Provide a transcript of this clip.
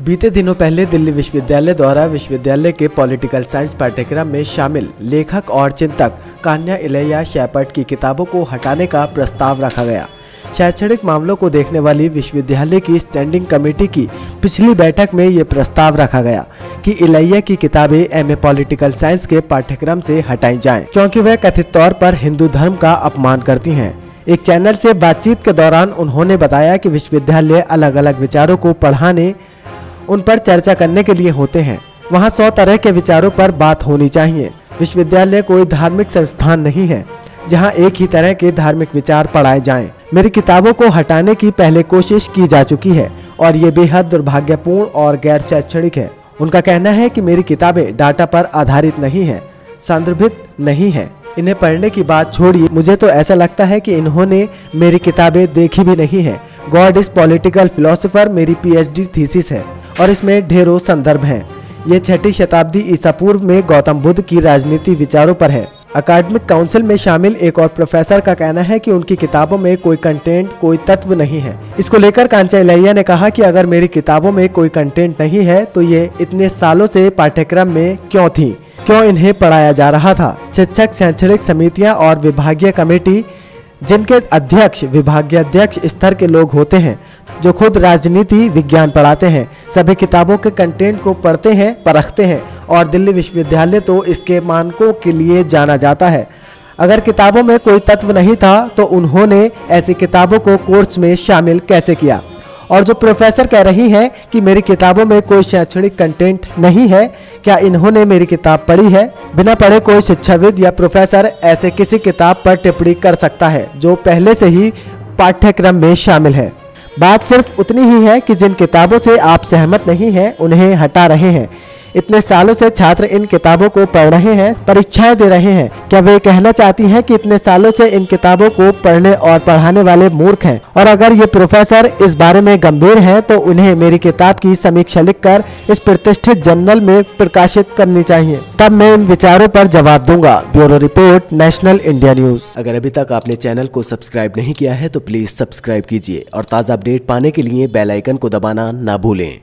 बीते दिनों पहले दिल्ली विश्वविद्यालय द्वारा विश्वविद्यालय के पॉलिटिकल साइंस पाठ्यक्रम में शामिल लेखक और चिंतक कान्या इलैया शेपर्ड की किताबों को हटाने का प्रस्ताव रखा गया। शैक्षणिक मामलों को देखने वाली विश्वविद्यालय की स्टैंडिंग कमेटी की पिछली बैठक में ये प्रस्ताव रखा गया कि इलैया की किताबें एमए पॉलिटिकल साइंस के पाठ्यक्रम से हटाई जाएं, क्योंकि वह कथित तौर पर हिंदू धर्म का अपमान करती हैं। एक चैनल से बातचीत के दौरान उन्होंने बताया कि विश्वविद्यालय अलग अलग विचारों को पढ़ाने, उन पर चर्चा करने के लिए होते हैं। वहाँ 100 तरह के विचारों पर बात होनी चाहिए। विश्वविद्यालय कोई धार्मिक संस्थान नहीं है जहाँ एक ही तरह के धार्मिक विचार पढ़ाए जाएं। मेरी किताबों को हटाने की पहले कोशिश की जा चुकी है और ये बेहद दुर्भाग्यपूर्ण और गैर शैक्षणिक है। उनका कहना है कि मेरी किताबें डाटा पर आधारित नहीं है, संदर्भित नहीं है। इन्हें पढ़ने की बात छोड़िए, मुझे तो ऐसा लगता है कि इन्होंने मेरी किताबें देखी भी नहीं है। गॉड इज पॉलिटिकल फिलोसोफर मेरी PhD थीसिस है और इसमें ढेरों संदर्भ हैं। ये 6वीं शताब्दी ईसा पूर्व में गौतम बुद्ध की राजनीति विचारों पर है। अकादमिक काउंसिल में शामिल एक और प्रोफेसर का कहना है कि उनकी किताबों में कोई कंटेंट, कोई तत्व नहीं है। इसको लेकर कांचा इलैया ने कहा कि अगर मेरी किताबों में कोई कंटेंट नहीं है तो ये इतने सालों से पाठ्यक्रम में क्यों थी, क्यों इन्हें पढ़ाया जा रहा था। शिक्षक शैक्षणिक समितियां और विभागीय कमेटी जिनके अध्यक्ष विभागाध्यक्ष स्तर के लोग होते हैं, जो खुद राजनीति विज्ञान पढ़ाते हैं, सभी किताबों के कंटेंट को पढ़ते हैं, परखते हैं और दिल्ली विश्वविद्यालय तो इसके मानकों के लिए जाना जाता है। अगर किताबों में कोई तत्व नहीं था तो उन्होंने ऐसी किताबों को कोर्स में शामिल कैसे किया। और जो प्रोफेसर कह रही हैं कि मेरी किताबों में कोई शैक्षणिक कंटेंट नहीं है, क्या इन्होंने मेरी किताब पढ़ी है? बिना पढ़े कोई शिक्षाविद या प्रोफेसर ऐसे किसी किताब पर टिप्पणी कर सकता है जो पहले से ही पाठ्यक्रम में शामिल है। बात सिर्फ उतनी ही है कि जिन किताबों से आप सहमत नहीं हैं उन्हें हटा रहे हैं। इतने सालों से छात्र इन किताबों को पढ़ रहे हैं, परीक्षाएं दे रहे हैं। क्या वे कहना चाहती हैं कि इतने सालों से इन किताबों को पढ़ने और पढ़ाने वाले मूर्ख हैं? और अगर ये प्रोफेसर इस बारे में गंभीर हैं तो उन्हें मेरी किताब की समीक्षा लिखकर इस प्रतिष्ठित जर्नल में प्रकाशित करनी चाहिए, तब मैं इन विचारों पर जवाब दूंगा। Bureau report, national India news. अगर अभी तक आपने चैनल को सब्सक्राइब नहीं किया है तो प्लीज सब्सक्राइब कीजिए और ताज़ा अपडेट पाने के लिए बेल आइकन को दबाना ना भूलें।